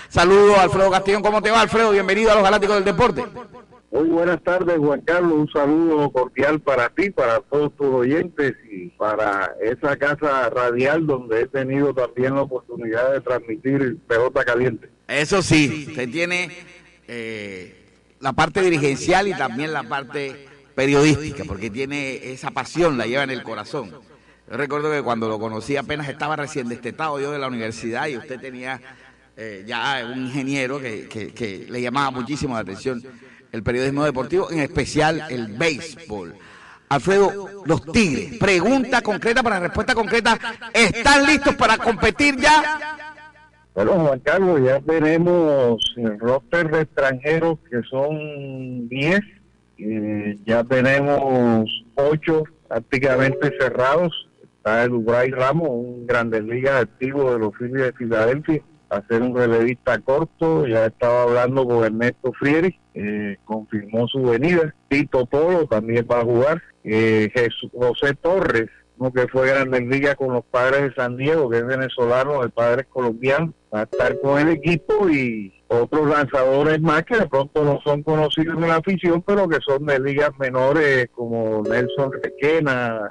Saludos a Alfredo Castellón. ¿Cómo te va, Alfredo? Bienvenido a los Galácticos del Deporte. Muy buenas tardes, Juan Carlos. Un saludo cordial para ti, para todos tus oyentes y para esa casa radial donde he tenido también la oportunidad de transmitir pelota caliente. Eso sí, usted tiene la parte dirigencial y también la parte periodística, porque tiene esa pasión, la lleva en el corazón. Yo recuerdo que cuando lo conocí apenas estaba recién destetado yo de la universidad y usted tenía ya un ingeniero que le llamaba muchísimo la atención el periodismo deportivo, en especial el béisbol. Alfredo, los Tigres, pregunta concreta para respuesta concreta, ¿están listos para competir ya? Bueno, Juan Carlos, ya tenemos el roster de extranjeros que son 10, ya tenemos 8 prácticamente cerrados. Está el Ubray Ramos, un Grandes Ligas activo de los Phillies de Filadelfia, a ser un relevista corto. Ya estaba hablando con Ernesto Frieri, confirmó su venida. Tito Polo también va a jugar. José Torres, uno que fue Grandes Ligas con los Padres de San Diego, que es venezolano, de padres colombianos, va a estar con el equipo, y otros lanzadores más que de pronto no son conocidos en la afición, pero que son de ligas menores, como Nelson Requena,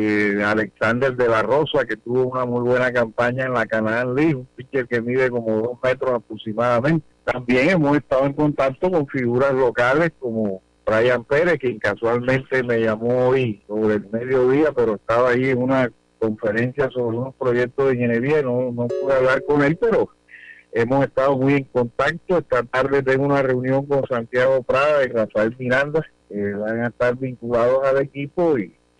Alexander de la Rosa, que tuvo una muy buena campaña en la Canadian League, un pitcher que mide como 2 metros aproximadamente. También hemos estado en contacto con figuras locales como Brian Pérez, quien casualmente me llamó hoy sobre el mediodía, pero estaba ahí en una conferencia sobre unos proyectos de ingeniería, no pude hablar con él, pero hemos estado muy en contacto. Esta tarde tengo una reunión con Santiago Prada y Rafael Miranda, que van a estar vinculados al equipo,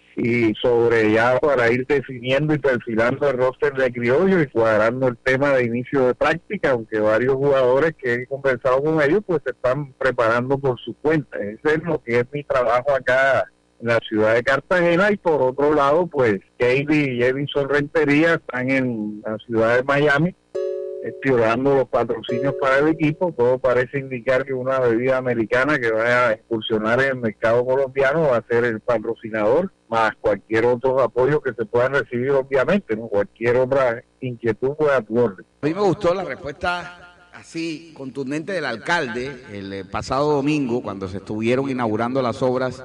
y sobre ya para ir definiendo y perfilando el roster de criollo y cuadrando el tema de inicio de práctica, aunque varios jugadores que he conversado con ellos pues se están preparando por su cuenta. Ese es lo que es mi trabajo acá en la ciudad de Cartagena. Y por otro lado, pues Katie y Edison Rentería están en la ciudad de Miami explorando los patrocinios para el equipo. Todo parece indicar que una bebida americana que vaya a incursionar en el mercado colombiano va a ser el patrocinador, más cualquier otro apoyo que se pueda recibir, obviamente, ¿no? Cualquier otra inquietud puede a tu orden. A mí me gustó la respuesta así contundente del alcalde el pasado domingo, cuando se estuvieron inaugurando las obras,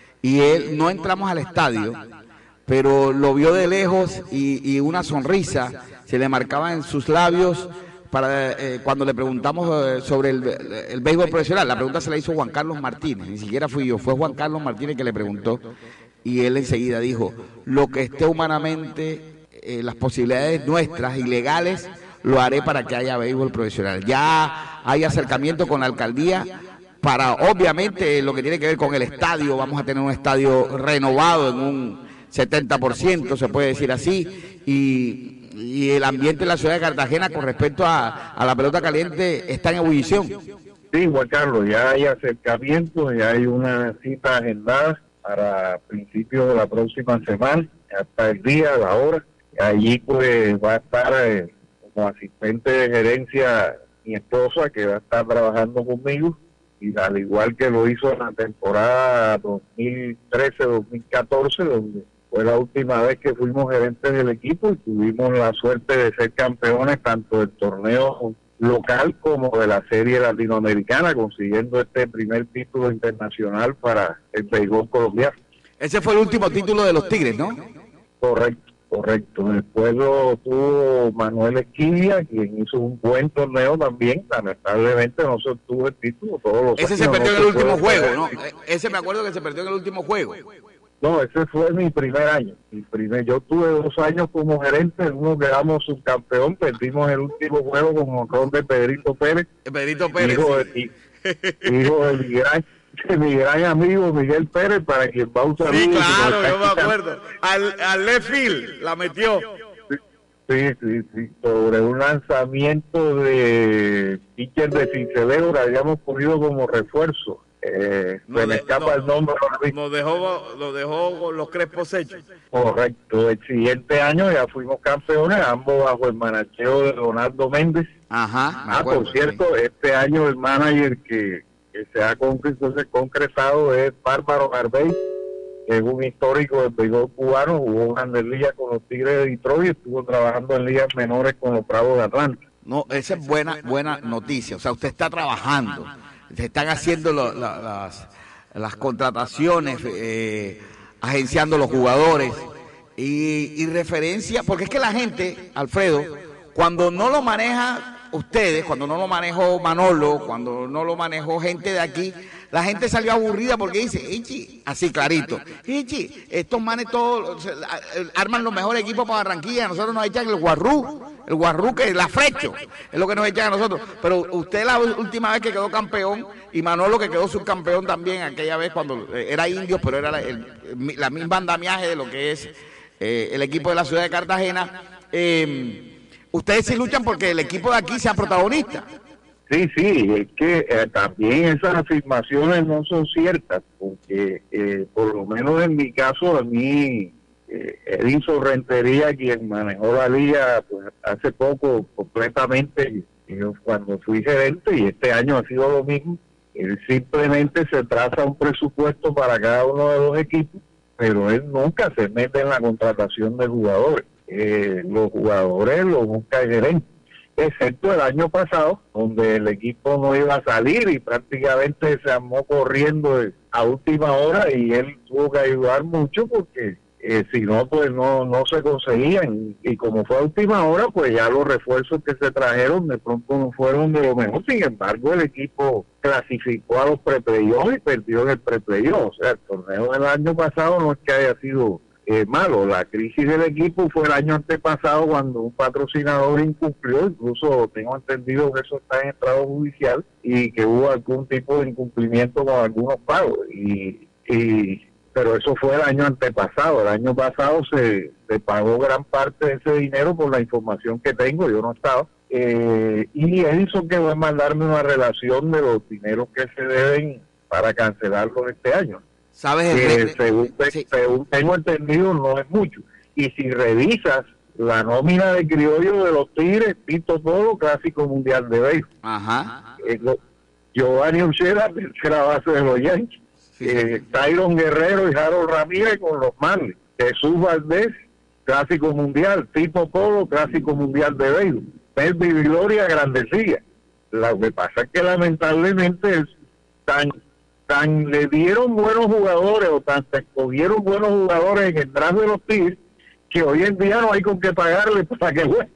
y él, no entramos al estadio, pero lo vio de lejos y una sonrisa se le marcaba en sus labios para cuando le preguntamos sobre el béisbol profesional. La pregunta se la hizo Juan Carlos Martínez, ni siquiera fui yo, fue Juan Carlos Martínez que le preguntó, y él enseguida dijo, lo que esté humanamente, las posibilidades nuestras y legales, lo haré para que haya béisbol profesional. Ya hay acercamiento con la alcaldía para, obviamente, lo que tiene que ver con el estadio. Vamos a tener un estadio renovado en un 70%, se puede decir así, y el ambiente en la ciudad de Cartagena con respecto a la pelota caliente está en ebullición. Sí, Juan Carlos, ya hay acercamiento, ya hay una cita agendada para principios de la próxima semana, hasta el día, la hora. Allí pues va a estar como asistente de gerencia mi esposa, que va a estar trabajando conmigo, y al igual que lo hizo en la temporada 2013-2014, donde fue la última vez que fuimos gerentes del equipo y tuvimos la suerte de ser campeones tanto del torneo local como de la serie latinoamericana, consiguiendo este primer título internacional para el béisbol colombiano. Ese fue el último título de los Tigres, ¿no? Correcto. Después lo tuvo Manuel Esquivia, quien hizo un buen torneo también. Lamentablemente no se obtuvo el título. Ese se perdió en el último juego, ¿no? Ese me acuerdo que se perdió en el último juego. No, ese fue mi primer año. Yo tuve 2 años como gerente, en uno quedamos subcampeón, perdimos el último juego con honrón de Pedrito Pérez. Hijo de mi gran amigo Miguel Pérez, para quien va a usar. Sí, claro, yo me acuerdo. Al left field la metió. Sí, sobre un lanzamiento de pitcher de Cincelejo que habíamos cogido como refuerzo. Se me escapa el nombre. Lo dejó con los crespos hechos. Correcto. El siguiente año ya fuimos campeones, ambos bajo el manacheo de Donaldo Méndez. Ajá. Por cierto, este año el manager que se ha concretado es Bárbaro Garbey, que es un histórico del béisbol cubano, jugó Grandes Ligas con los Tigres de Detroit y estuvo trabajando en ligas menores con los Bravos de Atlanta. No, esa es buena noticia. O sea, usted está trabajando, se están haciendo las contrataciones, agenciando los jugadores y referencia, porque es que la gente, Alfredo, cuando no lo maneja ustedes, cuando no lo manejó Manolo, cuando no lo manejó gente de aquí, la gente salió aburrida porque dice, Ichi, así clarito, Ichi, estos manes todos arman los mejores equipos para Barranquilla, nosotros nos echan el guarrú que es la frecho, es lo que nos echan a nosotros. Pero usted la última vez que quedó campeón, y Manolo que quedó subcampeón también aquella vez cuando era Indios, pero era la misma andamiaje de lo que es el equipo de la ciudad de Cartagena. Ustedes sí luchan porque el equipo de aquí sea protagonista. Sí, es que también esas afirmaciones no son ciertas, porque por lo menos en mi caso, a mí, Edinson Rentería, quien manejó la liga pues, hace poco completamente, yo cuando fui gerente, y este año ha sido lo mismo, él simplemente se traza un presupuesto para cada uno de los equipos, pero él nunca se mete en la contratación de jugadores. Los jugadores los busca el gerente, excepto el año pasado, donde el equipo no iba a salir y prácticamente se armó corriendo a última hora y él tuvo que ayudar mucho porque si no, pues no se conseguían. Y como fue a última hora, pues ya los refuerzos que se trajeron de pronto no fueron de lo mejor. Sin embargo, el equipo clasificó a los pre-playoffs y perdió en el pre-playoff. O sea, el torneo del año pasado no es que haya sido malo. La crisis del equipo fue el año antepasado cuando un patrocinador incumplió, incluso tengo entendido que eso está en estado judicial y que hubo algún tipo de incumplimiento con algunos pagos pero eso fue el año antepasado. El año pasado se pagó gran parte de ese dinero por la información que tengo, yo no estaba, y Edison quedó en mandarme una relación de los dineros que se deben para cancelarlos este año. ¿Sabes? Según tengo entendido, no es mucho. Y si revisas la nómina de criollo de los Tigres, Pito Toro, Clásico Mundial de Béisbol. Ajá. Giovanni Urshela, tercera base de los Yankees. Sí. Tyron Guerrero y Harold Ramírez con los Marlins. Jesús Valdés, Clásico Mundial. Pito Toro, Clásico Mundial de Béisbol. Melvin Gloria, Grandes Ligas. Lo que pasa es que lamentablemente es tan le dieron buenos jugadores o tan se escogieron buenos jugadores en el draft de los Tigres que hoy en día no hay con qué pagarle para que juegue.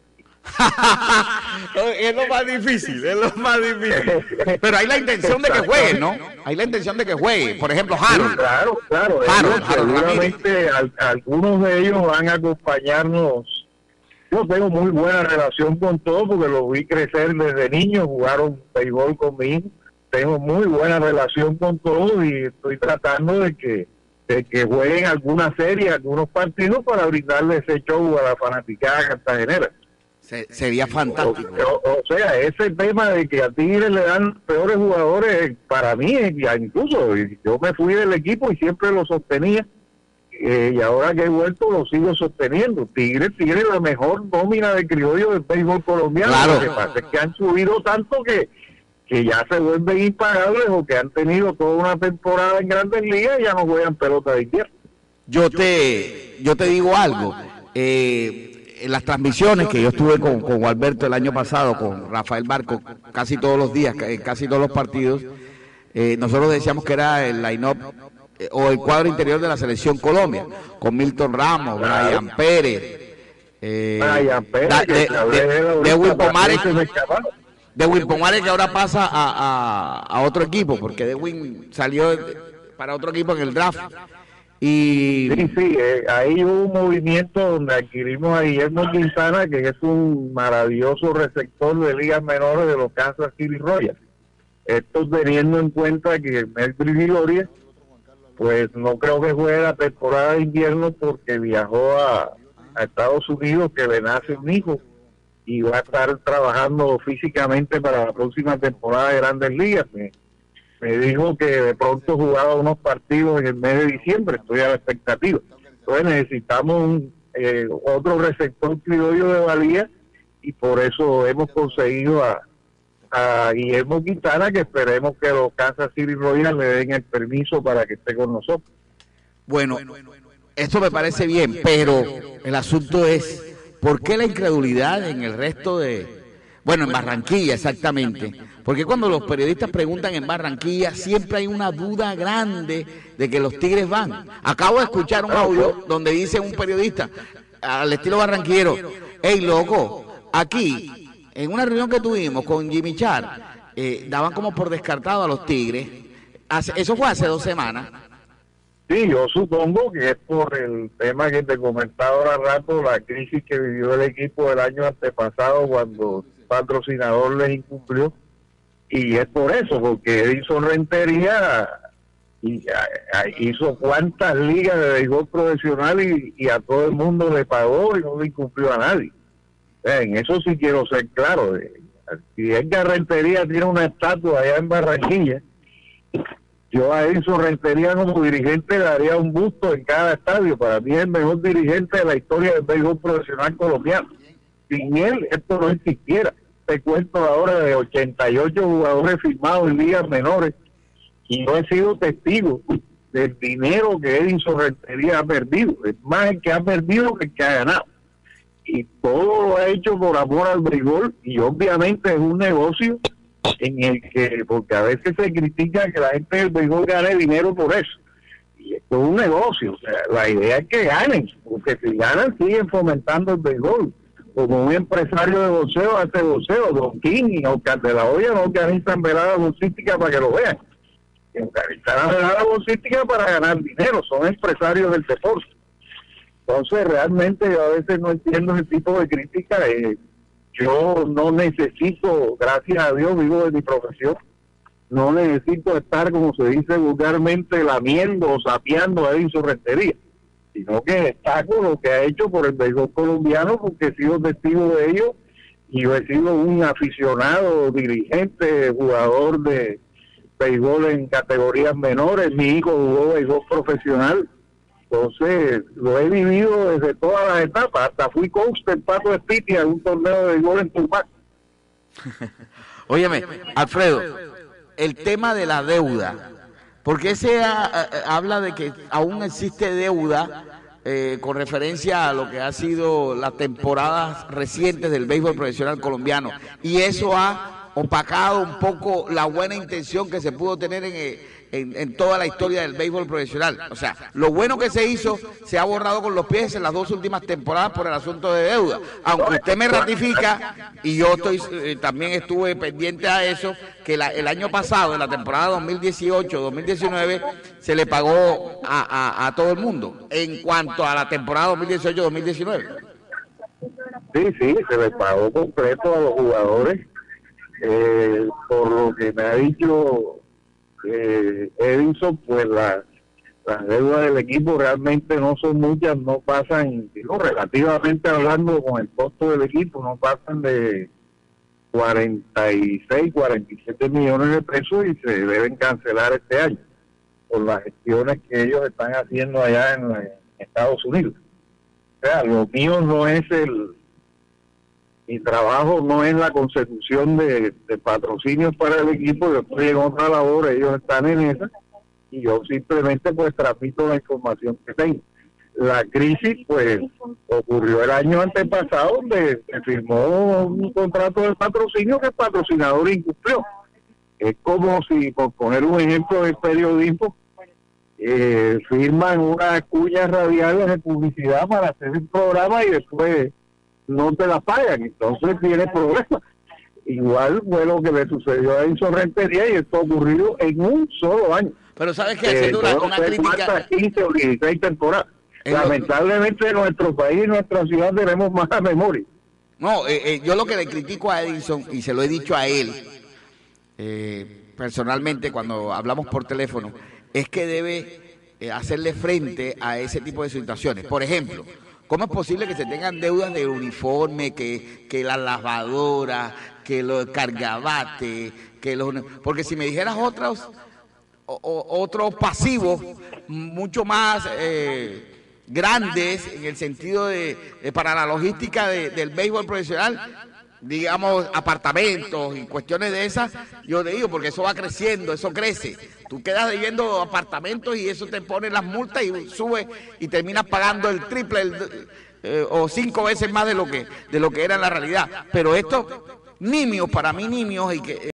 Es lo más difícil. Pero hay la intención de que juegue, ¿no? Hay la intención de que juegue. Por ejemplo, Harold. Claro. Seguramente algunos de ellos van a acompañarnos. Yo tengo muy buena relación con todos porque los vi crecer desde niños, jugaron béisbol conmigo. Tengo muy buena relación con todos y estoy tratando de que jueguen alguna serie, algunos partidos para brindarle ese show a la fanaticada cartagenera. Sería fantástico. O sea, ese tema de que a Tigres le dan peores jugadores, para mí, incluso yo me fui del equipo y siempre lo sostenía, y ahora que he vuelto lo sigo sosteniendo. Tigres tiene la mejor nómina de criollo del béisbol colombiano. Claro. Lo que pasa es que han subido tanto que ya se vuelven impagables o que han tenido toda una temporada en Grandes Ligas y ya no juegan pelota de invierno. Yo te digo algo. En las transmisiones que yo estuve con Alberto el año pasado, con Rafael Barco, casi todos los días, casi todos los partidos, nosotros decíamos que era el line-up o el cuadro interior de la selección Colombia, con Milton Ramos, Brian Pérez, Dewin Pomares, que ahora pasa a otro equipo, porque Dewin salió para otro equipo en el draft. Sí, ahí hubo un movimiento donde adquirimos a Guillermo Quintana, que es un maravilloso receptor de ligas menores de los Kansas City Royals. Esto teniendo en cuenta que Melvin Gloria, pues no creo que juegue la temporada de invierno porque viajó a Estados Unidos, que le nace un hijo, y va a estar trabajando físicamente para la próxima temporada de Grandes Ligas. Me dijo que de pronto jugaba unos partidos en el mes de diciembre, estoy a la expectativa. Entonces necesitamos otro receptor criollo de valía y por eso hemos conseguido a Guillermo Quintana, que esperemos que los Kansas City Royals le den el permiso para que esté con nosotros. Bueno, esto me parece bien, pero el asunto es, ¿por qué la incredulidad en el resto de Bueno, en Barranquilla, exactamente. Porque cuando los periodistas preguntan en Barranquilla, siempre hay una duda grande de que los Tigres van. Acabo de escuchar un audio donde dice un periodista, al estilo barranquillero, hey, loco, aquí, en una reunión que tuvimos con Jimmy Char, daban como por descartado a los Tigres. Eso fue hace 2 semanas. Sí, yo supongo que es por el tema que te comentaba ahora rato, la crisis que vivió el equipo el año antepasado cuando el patrocinador les incumplió, y es por eso, porque Edison Rentería hizo cuantas ligas de béisbol profesional y a todo el mundo le pagó y no le incumplió a nadie. En eso sí quiero ser claro. Si Edgar Rentería tiene una estatua allá en Barranquilla, yo a Edison Rentería como dirigente le daría un busto en cada estadio. Para mí es el mejor dirigente de la historia del béisbol profesional colombiano. Sin él esto no existiera. Te cuento ahora de 88 jugadores firmados en ligas menores y yo he sido testigo del dinero que Edison Rentería ha perdido. Es más el que ha perdido que el que ha ganado. Y todo lo ha hecho por amor al béisbol, y obviamente es un negocio en el que, porque a veces se critica que la gente del béisbol gane dinero por eso, y esto es un negocio. O sea, la idea es que ganen, porque si ganan siguen fomentando el béisbol. Como un empresario de boxeo hace boxeo, Don King y Oscar de la Hoya no organizan veladas boxísticas para que lo vean, organizan la velada boxística para ganar dinero, son empresarios del deporte. Entonces realmente yo a veces no entiendo ese tipo de crítica. Yo no necesito, gracias a Dios, vivo de mi profesión, no necesito estar, como se dice vulgarmente, lamiendo o sapeando a Edison Rentería, sino que destaco lo que ha hecho por el béisbol colombiano, porque he sido testigo de ello, y yo he sido un aficionado, dirigente, jugador de béisbol en categorías menores. Mi hijo jugó béisbol profesional. Entonces, lo he vivido desde todas las etapas. Hasta fui coach del Pato Espitia en un torneo de béisbol en Tupac. Óyeme, Alfredo, el tema de la deuda, porque habla de que aún existe deuda con referencia a lo que ha sido las temporadas recientes del béisbol profesional colombiano, y eso ha opacado un poco la buena intención que se pudo tener en toda la historia del béisbol profesional. O sea, lo bueno que se hizo se ha borrado con los pies en las 2 últimas temporadas por el asunto de deuda. Aunque usted me ratifica, y yo también estuve pendiente a eso, que el año pasado, en la temporada 2018-2019, se le pagó a todo el mundo en cuanto a la temporada 2018-2019. Sí, se le pagó completo a los jugadores. Por lo que me ha dicho Edison, pues las deudas del equipo realmente no son muchas, no pasan, relativamente hablando con el costo del equipo, no pasan de 46, 47 millones de pesos, y se deben cancelar este año por las gestiones que ellos están haciendo allá en Estados Unidos. O sea, lo mío no es mi trabajo no es la consecución de patrocinios para el equipo. Yo estoy en otra labor, ellos están en esa, y yo simplemente pues transmito la información que tengo. La crisis pues ocurrió el año antepasado, donde se firmó un contrato de patrocinio que el patrocinador incumplió. Es como si, por poner un ejemplo del periodismo, firman unas cuñas radiales de publicidad para hacer un programa y después no te la pagan, entonces tiene problemas. Igual fue lo que le sucedió a Edison Rentería, y esto ha ocurrido en un solo año. Pero sabes que haciendo una crítica, 15 o 16 temporadas. Lamentablemente en nuestro país, en nuestra ciudad, tenemos mala memoria. No, yo lo que le critico a Edison, y se lo he dicho a él personalmente cuando hablamos por teléfono, es que debe hacerle frente a ese tipo de situaciones. Por ejemplo, ¿cómo es posible que se tengan deudas de uniforme, que la lavadora, que los cargabates, porque si me dijeras otros pasivos mucho más grandes en el sentido de para la logística del béisbol profesional, digamos apartamentos y cuestiones de esas, yo te digo, porque eso va creciendo, eso crece. Tú quedas debiendo apartamentos y eso te pone las multas y sube y terminas pagando el triple o 5 veces más de lo que era en la realidad. Pero esto nimios, para mí nimios, y que